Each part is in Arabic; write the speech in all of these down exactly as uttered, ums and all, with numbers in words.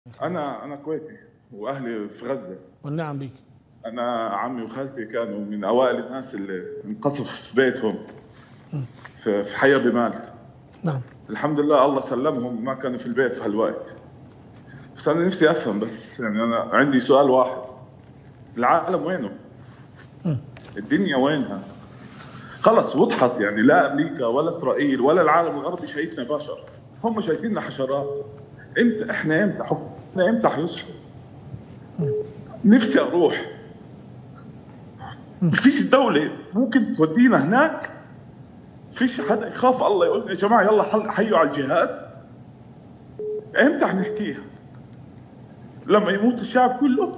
أنا أنا كويتي وأهلي في غزة. والنعم بيك. أنا عمي وخالتي كانوا من أوائل الناس اللي انقصف في بيتهم في في حي بمال. نعم. الحمد لله الله سلمهم، ما كانوا في البيت في هالوقت. بس أنا نفسي أفهم، بس يعني أنا عندي سؤال واحد: العالم وينه؟ الدنيا وينها؟ خلص وضحت، يعني لا أمريكا ولا إسرائيل ولا العالم الغربي شايفنا بشر، هم شايفيننا حشرات. أنت إحنا إمتى حكمنا إمتى حيصحوا؟ نفسي أروح. فيش دولة ممكن تودينا هناك؟ فيش حدا يخاف الله يقول يا جماعة يلا حيوا على الجهاد؟ إمتى حنحكيها؟ لما يموت الشعب كله؟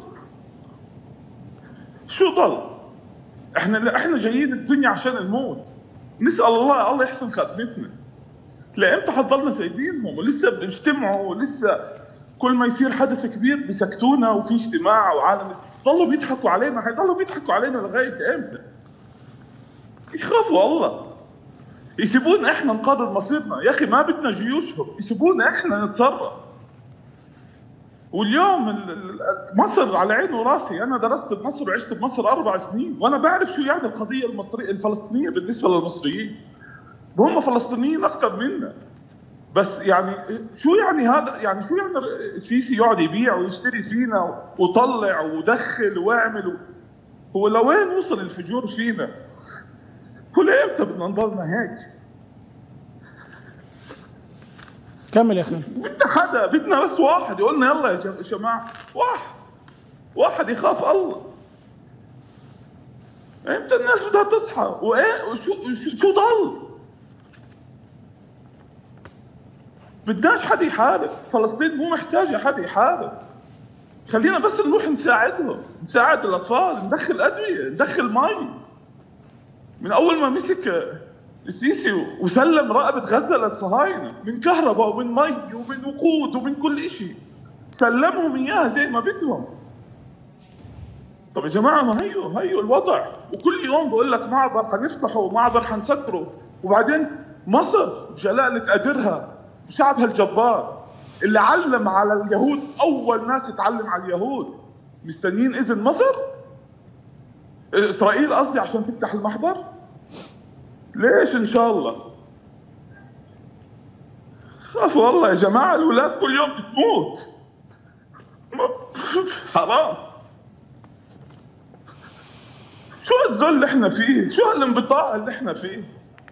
شو ضل؟ احنا احنا جايين الدنيا عشان الموت. نسأل الله الله يحسن خاتمتنا. لامتى حتضلنا سايبينهم ولسه بنجتمعوا، ولسه كل ما يصير حدث كبير بسكتونا وفي اجتماع وعالم ضلوا بيضحكوا علينا، حيضلوا بيضحكوا علينا لغايه امتى؟ يخافوا الله. يسيبونا احنا نقرر مصيرنا، يا اخي ما بدنا جيوشهم، يسيبونا احنا نتصرف. واليوم مصر على عيني وراسي، انا درست بمصر وعشت بمصر اربع سنين، وانا بعرف شو يعني القضيه المصريه الفلسطينيه بالنسبه للمصريين. هم فلسطينيين اكثر منا، بس يعني شو يعني هذا؟ يعني شو يعني السيسي يقعد يبيع ويشتري فينا وطلع ودخل واعمل؟ هو لوين وصل الفجور فينا؟ ولامتى بدنا نضلنا هيك؟ كمل يا اخي. بدنا حدا، بدنا بس واحد يقول لنا يلا يا جماعه، واحد واحد يخاف الله. امتى الناس بدها تصحى؟ وايه وشو شو ضل؟ بدناش حدا يحارب، فلسطين مو محتاجه حدا يحارب. خلينا بس نروح نساعدهم، نساعد الاطفال، ندخل ادويه، ندخل مي. من اول ما مسك السيسي وسلم رقبه غزه للصهاينه من كهرباء ومن مي ومن وقود ومن كل شيء، سلمهم اياها زي ما بدهم. طب يا جماعه ما هيو هيو الوضع، وكل يوم بقول لك معبر حنفتحه ومعبر حنسكره، وبعدين مصر بجلاله قدرها وشعبها الجبار اللي علم على اليهود، اول ناس تعلم على اليهود، مستنيين اذن مصر؟ اسرائيل قصدي، عشان تفتح المحبر؟ ليش ان شاء الله؟ خافوا الله يا جماعه، الاولاد كل يوم بتموت. حرام. شو هالذل اللي احنا فيه؟ شو هالانبطاح اللي احنا فيه؟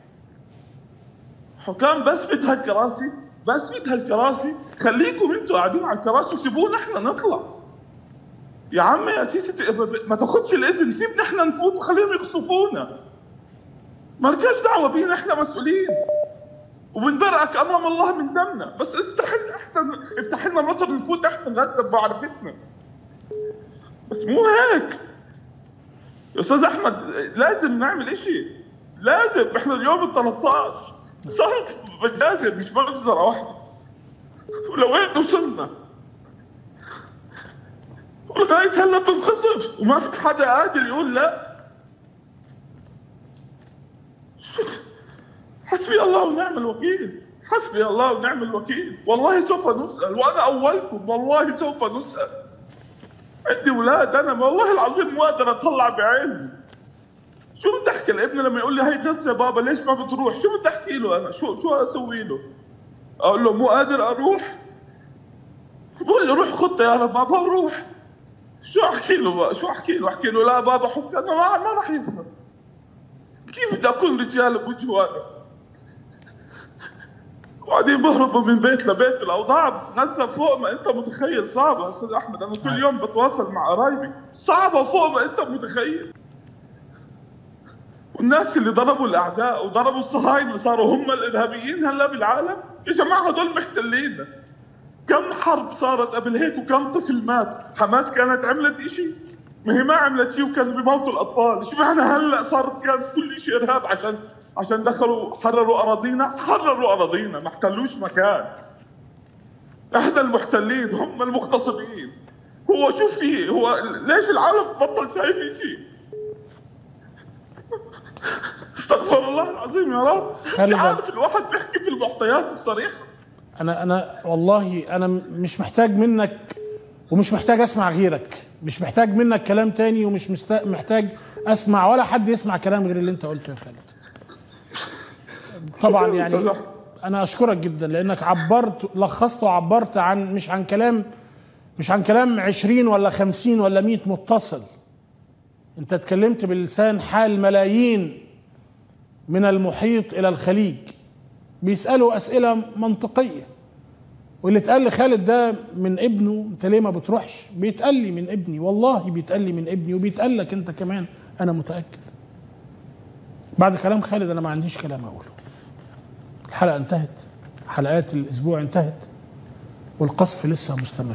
حكام بس بيت هالكراسي، بس بيت هالكراسي. خليكم انتوا قاعدين على الكراسي وسيبونا احنا نطلع. يا عمي يا سيسي ما تاخدش الاذن، سيبنا احنا نفوت وخليهم يخصفونا. مالكاش دعوه بينا، احنا مسؤولين وبنبرئك امام الله من دمنا، بس افتح لنا احنا، افتح لنا مصر نفوت احنا نغدى بمعرفتنا. بس مو هيك يا استاذ احمد، لازم نعمل اشي، لازم. احنا اليوم ال ثلاثطعش صارت مجازر مش مجزره واحده، ولوين وصلنا؟ ولغايه هلا بنخصف وما في حدا قادر يقول لا. حسبي الله ونعم الوكيل، حسبي الله ونعم الوكيل. والله سوف نسأل، وانا اولكم، والله سوف نسأل. عندي اولاد انا والله العظيم مو قادر اطلع بعيني. شو بدي احكي لابني لما يقول لي هي غزه بابا ليش ما بتروح؟ شو بدي احكي له انا؟ شو شو اسوي له؟ اقول له مو قادر اروح؟ بقول له روح خطه يا رب بابا روح. شو احكي له بقى؟ شو احكي له؟ احكي له لا بابا حط، انا ما ما راح يفهم. كيف بدي اكون رجال بوجهه هذا؟ وبعدين بهربوا من بيت لبيت. الاوضاع بغزه فوق ما انت متخيل صعبه يا استاذ احمد. انا كل يوم بتواصل مع قرايبي، صعبه فوق ما انت متخيل. والناس اللي ضربوا الاعداء وضربوا الصهاينه صاروا هم الارهابيين هلا بالعالم؟ يا جماعه هدول محتلين. كم حرب صارت قبل هيك وكم طفل مات؟ حماس كانت عملت اشي؟ ما هي ما عملت شيء وكانوا بيموتوا الاطفال. شو معنى هلا صارت كان كل شيء ارهاب عشان عشان دخلوا حرروا اراضينا؟ حرروا اراضينا، ما احتلوش مكان. احنا المحتلين، هم المغتصبين. هو شو فيه؟ هو ليش العالم بطل شايف شيء؟ استغفر الله العظيم يا رب. مش عارف الواحد بيحكي بالمعطيات الصريحه. انا انا والله انا مش محتاج منك ومش محتاج اسمع غيرك، مش محتاج منك كلام تاني، ومش محتاج اسمع ولا حد يسمع كلام غير اللي انت قلته يا خالد. طبعا يعني انا اشكرك جدا لانك عبرت، لخصت وعبرت عن مش عن كلام مش عن كلام عشرين ولا خمسين ولا مئة متصل. انت اتكلمت بلسان حال ملايين من المحيط الى الخليج بيسألوا اسئلة منطقية، واللي اتقال لخالد ده من ابنه، انت ليه ما بتروحش؟ بيتقال لي من ابني، والله بيتقال لي من ابني، وبيتقال لك انت كمان، انا متأكد. بعد كلام خالد انا ما عنديش كلام اقوله. الحلقة انتهت، حلقات الاسبوع انتهت، والقصف لسه مستمر،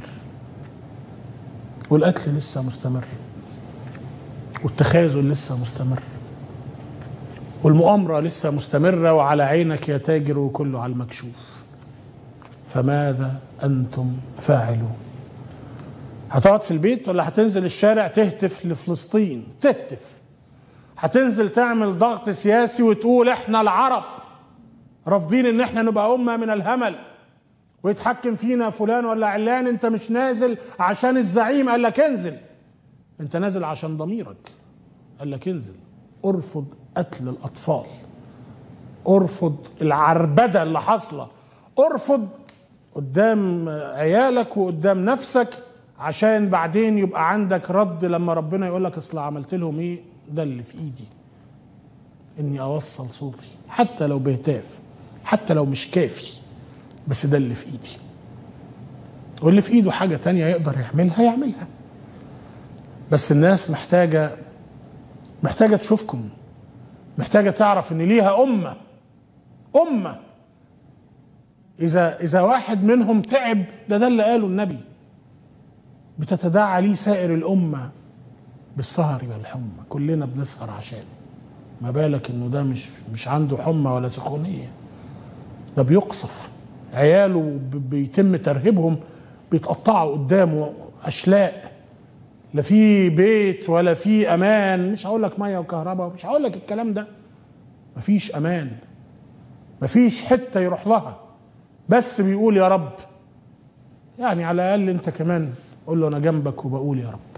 والقتل لسه مستمر، والتخاذل لسه مستمر، والمؤامرة لسه مستمرة، وعلى عينك يا تاجر وكله على المكشوف. فماذا أنتم فاعلون؟ هتقعد في البيت ولا هتنزل الشارع تهتف لفلسطين؟ تهتف. هتنزل تعمل ضغط سياسي وتقول احنا العرب رافضين ان احنا نبقى أمة من الهمل ويتحكم فينا فلان ولا علان. انت مش نازل عشان الزعيم قال لك انزل، انت نازل عشان ضميرك قال لك انزل. ارفض قتل الأطفال، ارفض العربدة اللي حاصلة، ارفض قدام عيالك وقدام نفسك، عشان بعدين يبقى عندك رد لما ربنا يقول لك اصل عملت لهم ايه. ده اللي في ايدي، اني اوصل صوتي حتى لو بهتاف، حتى لو مش كافي، بس ده اللي في ايدي. واللي في ايده حاجة تانية يقدر يعملها يعملها. بس الناس محتاجة محتاجة تشوفكم، محتاجة تعرف ان ليها أمة أمة إذا إذا واحد منهم تعب، ده ده اللي قاله النبي، بتتداعى ليه سائر الأمة بالسهر والحمى. كلنا بنسهر عشان، ما بالك إنه ده مش مش عنده حمى ولا سخونية، ده بيقصف عياله، بيتم ترهيبهم، بيتقطعوا قدامه أشلاء، لا في بيت ولا في أمان. مش هقول لك مية وكهرباء، مش هقول لك الكلام ده، مفيش أمان، مفيش حتة يروح لها، بس بيقول يا رب. يعني على الأقل أنت كمان قول له أنا جنبك وبقول يا رب.